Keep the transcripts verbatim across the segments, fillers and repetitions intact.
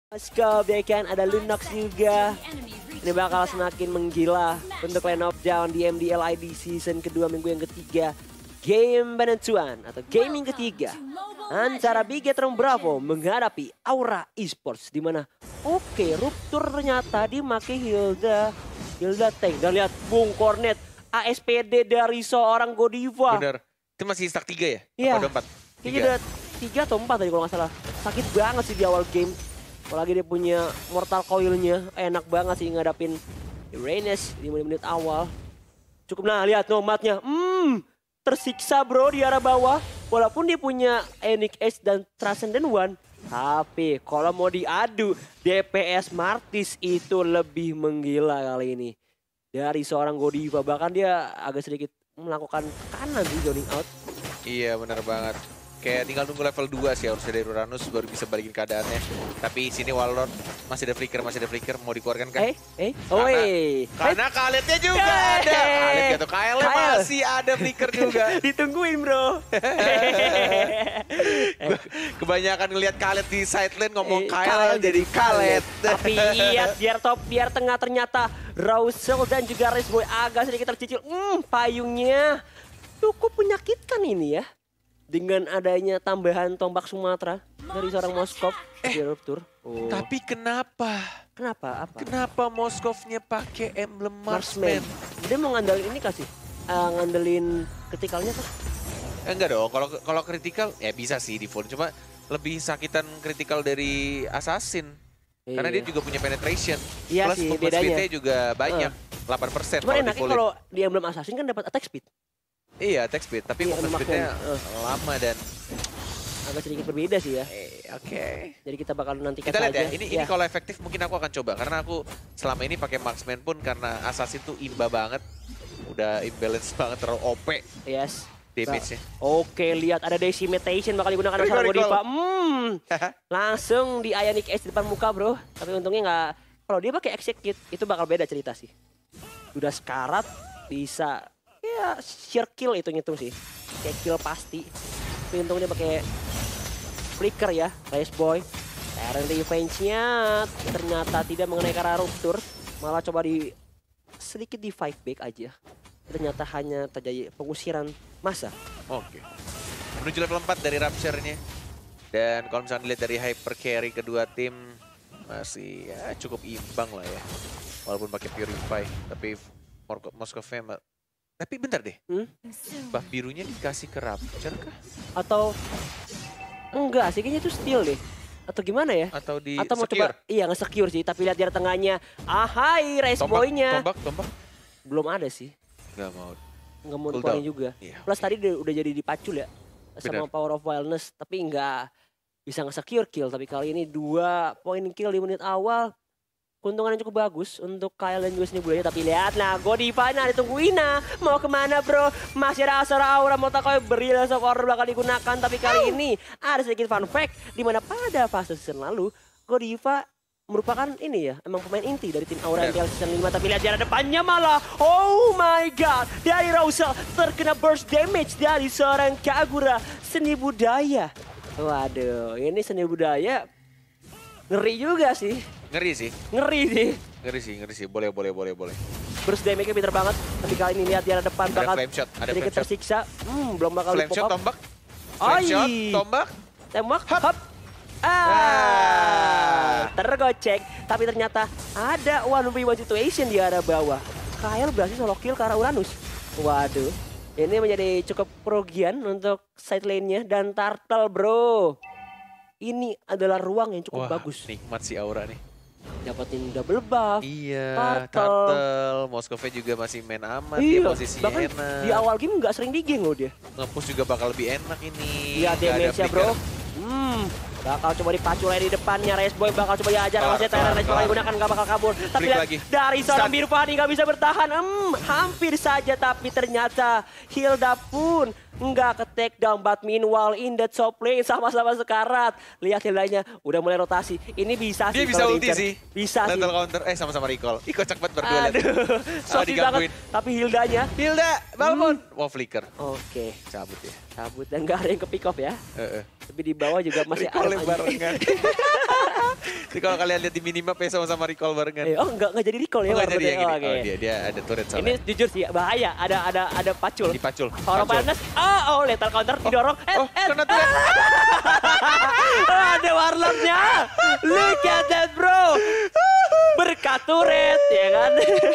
Moskov ya kan, ada Lunox juga. Ini bakal semakin menggila untuk line up down di M D L I D season kedua minggu yang ketiga. Game penentuan atau gaming ketiga antara Bigetron Bravo menghadapi Aura Esports, di mana oke okay, Ruptur ternyata dimake Hilda Hilda tank, dan lihat Bung Cornet A S P D dari seorang Godiva. Bener, itu masih stack tiga ya? Iya, Apa empat? Kayaknya udah tiga atau empat tadi kalau nggak salah. Sakit banget sih di awal game. Apalagi dia punya Mortal Coil-nya, enak banget sih ngadapin Reynes di menit-menit awal. Cukup, nah lihat nomadnya, hmm, tersiksa bro di arah bawah. Walaupun dia punya Enic Edge dan Transcendent One, tapi kalau mau diadu, D P S Martis itu lebih menggila kali ini. Dari seorang Godiva, bahkan dia agak sedikit melakukan kanan di zoning out. Iya bener banget. Kayak tinggal nunggu level dua sih harusnya dari Uranus baru bisa balikin keadaannya. Tapi sini Warlord masih ada flicker, masih ada flicker. Mau dikeluarkan kan? Eh, eh, oh eh. Karena Khaled-nya juga ada. Khaled gitu, Kyle masih ada flicker juga. Ditungguin bro. Kebanyakan ngelihat Khaled di side lane ngomong Eh, Kyle jadi Khaled. Tapi iya, biar top, biar tengah ternyata Rausel dan juga Resboy agak sedikit tercicil. Hmm, payungnya cukup menyakitkan ini ya. Dengan adanya tambahan tombak Sumatera dari seorang Moskov eh, di Ruptur. Oh. Tapi kenapa? Kenapa? Apa? Kenapa Moskovnya pakai emblem Marksman? Dia mau ngandelin ini kasih? Uh, ngandelin kritikalnya kan? Eh, enggak dong, kalau kalau kritikal ya bisa sih di full. Cuma lebih sakitan kritikal dari Assassin. Iya. Karena dia juga punya penetration. Iya plus sih, movement bedanya. speed-nya juga banyak, uh. delapan persen. Cuma enaknya kalau di emblem Assassin kan dapat attack speed. Iya, attack speed, tapi iya, movement speed-nya uh. lama dan agak sedikit berbeda sih ya. Eh, Oke. Okay. Jadi kita bakal nanti kita lihat ya. Ini ya. ini kalau efektif mungkin aku akan coba karena aku selama ini pakai marksman pun karena Assassin tuh imba banget, udah imbalance banget, terlalu O P. Yes. Damage-nya. Oke, lihat ada Decimatation bakal digunakan bersama Godiva. Hmm. Langsung di Ionic Edge di depan muka bro. Tapi untungnya nggak. Kalau dia pakai Execute itu bakal beda cerita sih. Udah sekarat bisa. Ya, sheer kill itu ngitung sih. Kayak kill pasti. Tapi untung dia pakai flicker ya, Race Boy. Terrent Revenge-nya ternyata tidak mengenai ke arah Ruptur. Malah coba di sedikit di fight back aja. Ternyata hanya terjadi pengusiran massa. Oke. Menuju level empat dari Rapture-nya. Dan kalau misalnya dilihat dari hyper carry kedua tim masih ya cukup imbang lah ya. Walaupun pakai Purify, tapi Moskovnya. Tapi bentar deh, hmm? buff birunya dikasih ke Rapture kah? Atau enggak sih, kayaknya itu steal deh. Atau gimana ya? Atau di Atau mau secure? coba, iya nge-secure sih. Tapi lihat di tengahnya, ahai Race Boy-nya. Tombak, tombak? Belum ada sih. Nggak mau. Nggak mau dikeluarin juga. Iya, Plus okay. tadi udah, udah jadi dipacul ya. Sama Bener. Power of Wildness. Tapi nggak bisa nge-secure kill. Tapi kali ini dua poin kill di menit awal. Keuntungan yang cukup bagus untuk Kyle dan juga Seni Budaya. Tapi lihat nah, Godiva nah ditungguin nah. Mau kemana bro? Masih ada Asura Aura Mortal Coil Brilliant of Order bakal digunakan. Tapi kali ini ada sedikit fun fact. Dimana pada fase season lalu, Godiva merupakan ini ya, emang pemain inti dari tim Aura M T L season lima. Tapi lihat jalan depannya malah, oh my god. Dari Rausel terkena burst damage dari seorang Kagura Seni Budaya. Waduh, ini Seni Budaya ngeri juga sih. Ngeri sih. Ngeri sih. Ngeri sih, ngeri sih. Boleh, boleh, boleh, boleh. Burst damage-nya pinter banget. Tapi kali ini lihat di arah depan ada bakal flame shot, ada sedikit flame shot. tersiksa. Hmm, belum bakal Flame shot, tombak. Flame Oi. shot, tombak. Tembak, hop. hop. Ah, ah, tergocek. Tapi ternyata ada one v one situation di arah bawah. Kyle berhasil solo kill ke arah Uranus. Waduh, ini menjadi cukup kerugian untuk side lane-nya. Dan Turtle bro, ini adalah ruang yang cukup Wah, bagus. Nikmat si Aura nih. Dapatin double buff. Iya, Turtle. Turtle. Moskovnya juga masih main aman, Iya, dia posisinya bahkan enak. di awal game nggak sering digeng loh dia. Nge-push juga bakal lebih enak ini. Iya, damage-nya bro. Hmm, bakal coba dipacu lagi di depannya. Race Boy bakal coba diajar. Masih Terrent Race bakal digunakan, nggak bakal kabur. Tapi lihat, dari seorang Biru Fahdi nggak bisa bertahan. Hmm, hampir saja, tapi ternyata Hilda pun nggak ke take down. But meanwhile in the top lane sama-sama sekarat. Lihat Hildanya udah mulai rotasi. Ini bisa dia sih. bisa ulti sih. Bisa sih. Lethal counter, eh sama-sama recall. Ih kocak banget berdua. Aduh, sofi banget. Tapi Hildanya. Hilda, balkon. Hmm. Wow, flicker. Oke. Cabut ya. Cabut dan nggak ada yang ke pick off ya. Uh -uh. Tapi di bawah juga masih recall ada barengan. Jadi kalau kalian lihat di minimap ya sama-sama recall barengan. Eh, oh enggak enggak jadi recall ya. Oh, enggak jadi ya oh, gini. oke. Oh, dia dia ada turret Ini soalnya. jujur sih bahaya, ada ada ada pacul. Dipacul. Orang Pacul. panas, oh, oh, lethal counter didorong. Eh, Oh, eh, kena turret. ada warlocknya. Look at that bro. Berkat turret ya kan.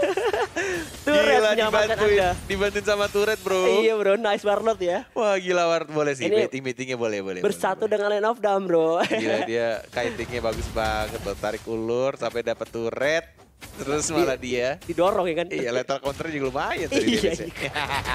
Turret Gila, menyelamatkan dibantuin, Anda. dibantuin sama turret bro. Iya bro, nice warlock ya. Wah gila Ward, boleh sih. Ini Meeting-meetingnya boleh, boleh. Bersatu boleh, dengan Lane of Dawn bro. boleh. Gila dia kitingnya bagus banget loh. Tarik ulur sampai dapat turret. Terus malah dia. Didorong ya kan. Iya, lethal counter juga lumayan tadi Iya, damage-nya.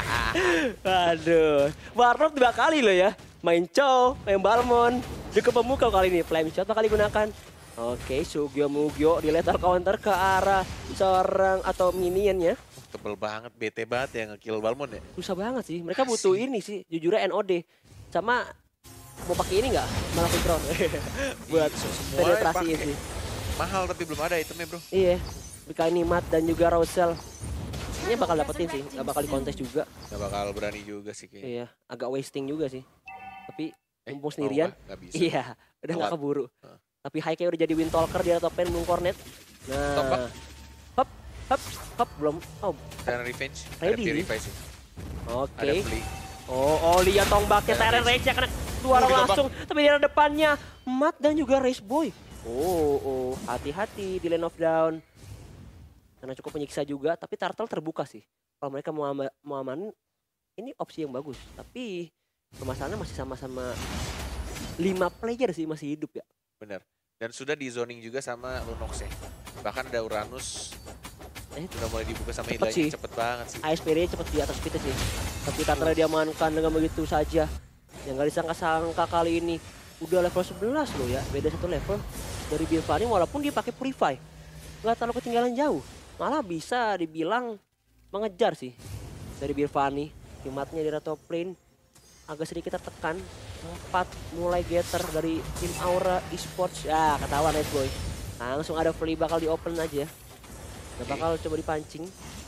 Aduh, warlock dua kali loh ya. Main Chow, main Balmond. Cukup memukau kali ini, flame shot bakal digunakan. Oke, Sugyo Mugyo di lethal counter ke arah seorang atau minionnya. Tebel banget, bete banget ya nge-kill Balmond ya. Susah banget sih, mereka butuh ini sih, jujurnya N O D. Sama mau pakai ini nggak? Malah control buat Semua penetrasi pakai. sih. Mahal tapi belum ada itemnya bro. Iya, Bika Nimat dan juga Rosel. Ini bakal dapetin sih, nggak bakal dikontes juga. Gak bakal berani juga sih kayaknya. Iya, agak wasting juga sih. Tapi Eh, mumpung mau sendirian, nggak? Nggak bisa. iya, udah nggak Telat. keburu. Heeh. Tapi Haike udah jadi win talker di top lane belum cornet. Nah, Tombak. hop, hop, hop belum. Oh, Dan revenge, Ready. ada purify sih. oke. Ada beli. Oh, oh lihat tombaknya Tyrant Tyrant Rage. Rage ya kena dua orang ditombak. langsung. Tapi di depannya Matt dan juga Race Boy. Oh, oh, hati-hati di Lane of Dawn. Karena cukup menyiksa juga, tapi Turtle terbuka sih. Kalau mereka mau ama- mau amanin, ini opsi yang bagus. Tapi permasalahannya masih sama-sama lima player sih masih hidup ya. Bener. Dan sudah di zoning juga sama Lunox ya. Bahkan ada Uranus. Eh, Udah mulai dibuka sama cepet sih. Hidlanya cepet banget sih. A S P D cepet di atas kita sih. Tapi Turtle diamankan dengan begitu saja. Yang gak disangka-sangka kali ini. Udah level sebelas loh ya, beda satu level dari Birvani walaupun dia pakai Purify. Gak terlalu ketinggalan jauh. Malah bisa dibilang mengejar sih dari Birvani. Kimatnya di top lane agak sedikit tertekan. Empat mulai getter dari tim Aura Esports. Ya ketahuan Red Boy. Langsung ada free bakal di open aja. Gak bakal coba dipancing.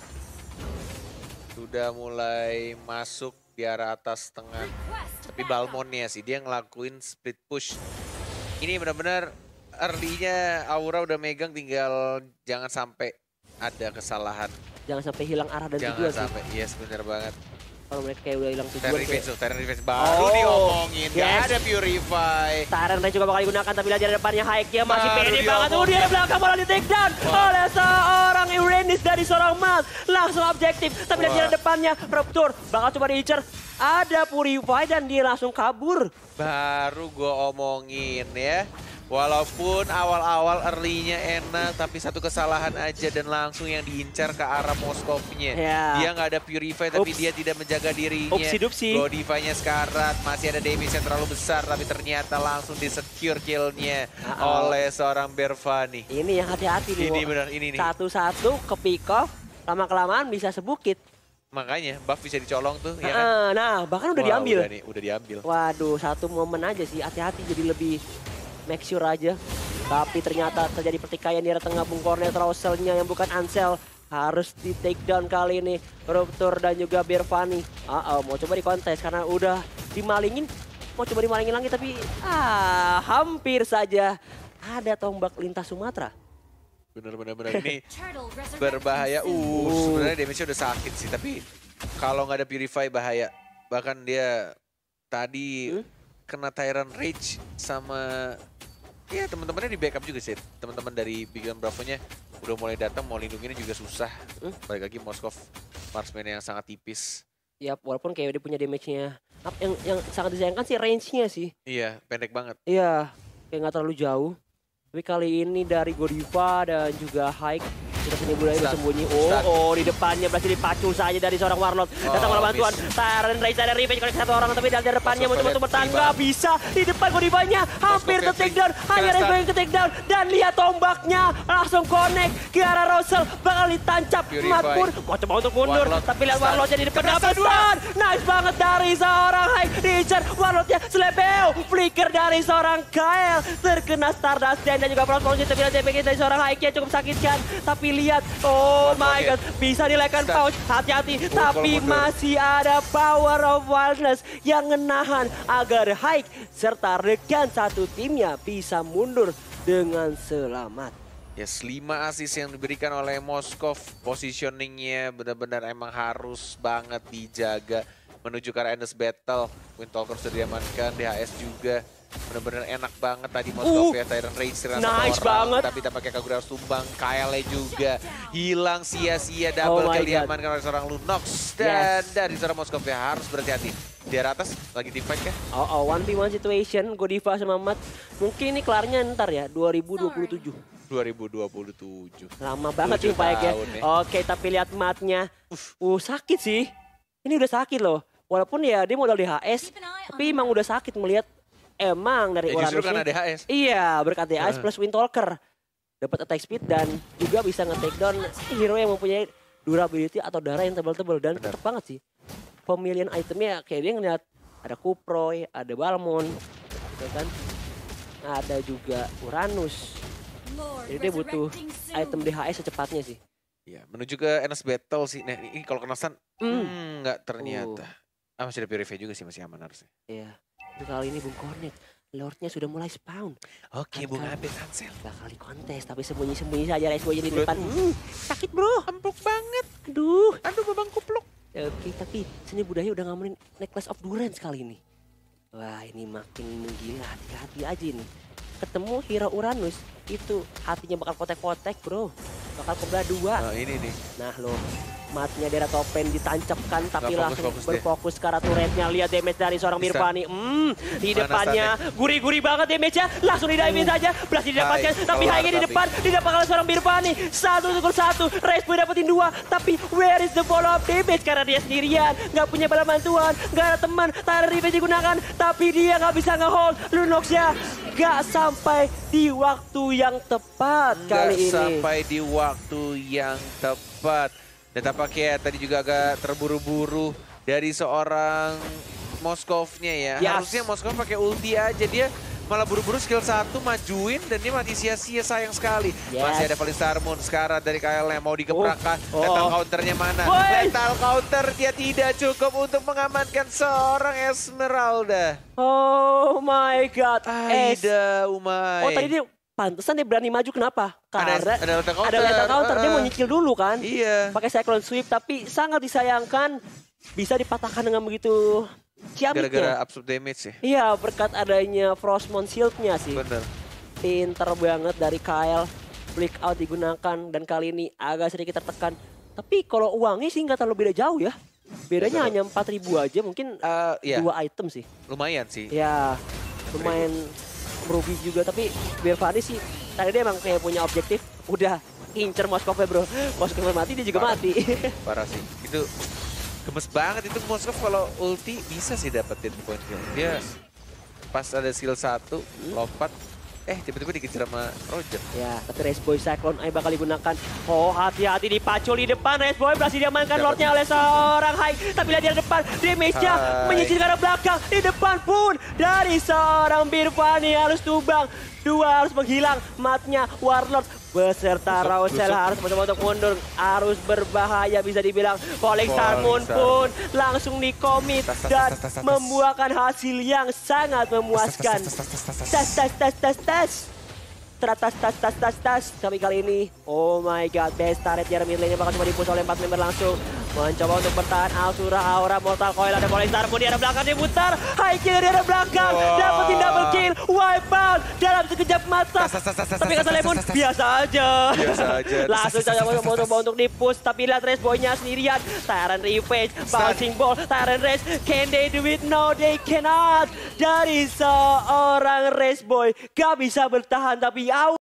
Sudah mulai masuk di arah atas tengah. Tapi Balmondnya sih dia ngelakuin split push. Ini benar-benar early-nya Aura udah megang, tinggal jangan sampai ada kesalahan. Jangan sampai hilang arah dan Jangan tujuan sih. sampai, yes bener banget. Kalau mereka kayak udah hilang Terran tujuan Revenge kayak tuh, Terran Revenge baru Oh, diomongin. Gak yes. ada Purify. Tyrant Rage juga bakal digunakan, tapi lihat di depannya Haik dia masih Baru pede diomongin. banget. Oh, dia di belakang malah di take down oleh seorang Uranus dari seorang Mat. Langsung objektif, tapi lihat di Wah. depannya Rupture bakal coba diincer. Ada Purify dan dia langsung kabur. Baru gue omongin ya. Walaupun awal-awal early-nya enak, tapi satu kesalahan aja dan langsung yang diincar ke arah Moskov-nya. Ya. Dia nggak ada Purify tapi Ups. dia tidak menjaga dirinya. Upsi-dupsi. Godify-nya sekarat, masih ada damage yang terlalu besar tapi ternyata langsung di-secure kill-nya Uh-oh. oleh seorang Birvani. Ini yang hati-hati nih. Ini Wo. benar, ini nih. Satu-satu ke pick off, lama-kelamaan bisa sebukit. Makanya buff bisa dicolong tuh, ya kan? Nah, nah, bahkan udah Wah, diambil. Udah, nih, udah diambil. Waduh, satu momen aja sih, hati-hati jadi lebih make sure aja. Tapi ternyata terjadi pertikaian di arah tengah. Bung Cornet Rosel-nya yang bukan Ansel harus di take down kali ini. Rupture dan juga Birvani. Uh-oh, mau coba dikontes karena udah dimalingin. Mau coba dimalingin lagi tapi ah hampir saja ada tombak lintas Sumatera. Bener-bener bener. Ini berbahaya. Uh, sebenarnya damage-nya udah sakit sih, tapi kalau nggak ada Purify bahaya. Bahkan dia tadi Hmm? kena Tyrant Rage sama ya teman-temannya di backup juga sih. Teman-teman dari Big Gun Bravo-nya udah mulai datang, mau lindunginnya juga susah. Hmm? Balik lagi Moskov marksman yang sangat tipis. Ya walaupun kayak dia punya damage-nya. Up- Yang, yang sangat disayangkan sih range-nya sih. Iya, pendek banget. Iya, kayak nggak terlalu jauh. Tapi kali ini dari Godiva dan juga Haik sudah sini mulai Stun. bersembunyi. Oh, Stun. oh di depannya berhasil dipacu saja dari seorang Warlord. Datang Oh, malah bantuan. miss. Tyrant Rage ada revenge kalau satu orang tapi dari depannya Masuk mencoba untuk toilet, bertangga tiba. bisa di depan Godivanya hampir Masuk ke take Kevin. down. Hanya Kena Rage stun. yang ke take down dan lihat tombaknya langsung connect ke arah Rosel bakal ditancap. Purify. Mat pun mau coba untuk mundur Warlord. tapi lihat Stun. Warlordnya di depan Kena dapat stun dua. stun. Nice banget dari seorang Haik. Diincar Warlordnya Slebeo. Flicker dari seorang Kael. Terkena Stardust dan juga Frost Pulse. Tapi lihat D P G dari seorang Haik yang cukup sakitkan. Tapi lihat, oh my god, bisa dilekan Stun. pouch. Hati-hati, Mundur, tapi mundur. masih ada Power of Wildness yang menahan agar Haik serta rekan satu timnya bisa mundur dengan selamat. Yes, lima assist yang diberikan oleh Moskov. Positioningnya benar-benar emang harus banget dijaga. Menuju ke arah Endless Battle. Windtalker sudah diamankan, D H S juga. Benar-benar enak banget tadi Moskov Uh, ya. Tyrant Rage serang nice satu orang. banget. Tapi tampaknya Kagura harus tumbang. Kyle juga hilang sia-sia. Double Oh my kill God. diamankan oleh seorang Lunox. Dan dari seorang Moskov ya harus berhati-hati. Di arah atas lagi team fight kah? Oh, oh, one v one situation, Godiva sama Mat. Mungkin ini kelarnya ntar ya, dua ribu dua puluh tujuh. dua ribu dua puluh tujuh. Lama banget Tujuh tim fight ya. tahun ya. Oke, tapi lihat Matnya. Uh, sakit sih. Ini udah sakit loh. Walaupun ya dia modal D H S, tapi emang udah sakit melihat emang dari Ya justru Uranus karena ini. D H S. Iya, berkat D H S Uh. plus Windtalker. Dapat attack speed dan juga bisa nge-take down hero yang mempunyai durability atau darah yang tebal-tebal. Dan Benar. tetap banget sih. Pemilihan itemnya kayak dia ngeliat ada Kuproy, ada Balmon, gitu kan. Ada juga Uranus. Jadi dia butuh item D H S secepatnya sih. Iya, menuju ke Endless Battle sih. Nah, ini kalau kena stun, Hmm. hmm, nggak ternyata. Uh. Ah, masih ada Purify juga sih, masih aman harusnya. Iya. Tapi kali ini Bung Cornet, Lordnya sudah mulai spawn. Oke, Kan- Bung kan. Abe cancel. Bakal kontes, tapi sembunyi-sembunyi saja Resboy di Bro, depan. uh. Hmm, sakit bro. Empuk banget. Aduh. Aduh, babang kupluk. Oke, tapi seni budaya udah ngamanin Necklace of Durance kali ini. Wah, ini makin menggila. Hati-hati aja nih. Ketemu hero Uranus, itu hatinya bakal kotek-kotek bro. Bakal kobra dua. Nah, ini nih. Nah lo, matnya daerah topen ditancapkan tapi Nggak langsung fokus-fokus dia. berfokus ke arah turretnya. Lihat damage dari seorang Bisa. Mirvani. Hmm, di Mana depannya gurih-gurih banget damage-nya. Langsung didive saja, berhasil didapatkan. Hai, Tapi keluar Haige di tapi. depan, didapatkan oleh seorang Mirvani. Satu untuk satu, Resboy dapetin dua. Tapi where is the follow up damage? Karena dia sendirian, nggak punya bala bantuan, nggak ada teman. Tyrant Revenge digunakan, tapi dia nggak bisa nge-hold. Lunox-nya nggak sampai di waktu yang tepat Nggak kali ini. sampai di waktu yang tepat. Dan tampaknya tadi juga agak terburu-buru dari seorang Moskovnya ya. Yes. Harusnya Moskov pakai ulti aja, dia malah buru-buru skill satu majuin dan dia mati sia-sia, sayang sekali. Yes. Masih ada Valistar Moon sekarang dari K L yang mau dikeprakkan. Oh. Lethal Oh. counternya mana? Boy. Lethal counter dia tidak cukup untuk mengamankan seorang Esmeralda. Oh my god. Es. Aida Umay. Oh tadi dia pantesan dia berani maju kenapa? Ada- Karena ada lethal counter. ada lethal counter, dia mau Uh. nyicil dulu kan. Iya. Pakai Cyclone Sweep tapi sangat disayangkan bisa dipatahkan dengan begitu Gara-gara ciamitnya. absorb damage sih. Iya, berkat adanya Frostmourne Shield-nya sih. Bener. Pinter banget dari Kyle. Flick out digunakan dan kali ini agak sedikit tertekan. Tapi kalau uangnya sih nggak terlalu beda jauh ya. Bedanya Betul. hanya empat ribu aja, mungkin Eh, iya, dua item sih. lumayan sih. Ya, lumayan merugi juga. Tapi Mirvani sih, tadi dia emang kayak punya objektif. Udah, incer Moskovnya bro. Moskovnya mati, dia juga Parah. mati. Parah sih. Itu gemes banget itu Moskov kalau ulti bisa sih dapetin point kill. Dia pas ada skill satu, lompat, eh tiba-tiba dikejar sama Roger. Ya, tapi Resboy Cyclone Eye bakal digunakan. Oh, hati-hati dipacul di depan. Resboy berhasil diamankan Dapat. Lordnya oleh seorang Hai. Tapi lihat di depan, damage-nya Hai. menyisir ke arah belakang. Di depan pun dari seorang Mirvani harus tumbang. Dua harus menghilang. Matnya Warlord beserta Busuk, Rausel busuk. harus mencoba untuk mundur. Harus berbahaya bisa dibilang. Falling Star Moon Falling Star. pun langsung dikomit Tas, tas, dan tas, tas, tas, tas. membuahkan hasil yang sangat memuaskan. Tas, tas, tas, tas, tas, tas. Tas, tas, tas, tas, tas. Teratas, tas, tas, tas, tas. Tapi kali ini, oh my god, best turret Jeremy Lane bakal coba dipush oleh empat member langsung. Mencoba untuk bertahan Asura, Aura, Mortal Coil, ada Falling Star pun di arah belakang diputar. High kill di arah belakang, Wow. dapetin double kill, wipe out dalam sekejap mata. Tas, tas, tas, tas, tas, Tapi tas, kata tas, Lemon, tas, tas. biasa aja. Biasa aja. Langsung saja mau coba untuk dipush, tapi lihat Resboy-nya sendirian. Tyrant Revenge, Bouncing Ball, Tyrant Race, can they do it? No, they cannot. Dari seorang Resboy, gak bisa bertahan, tapi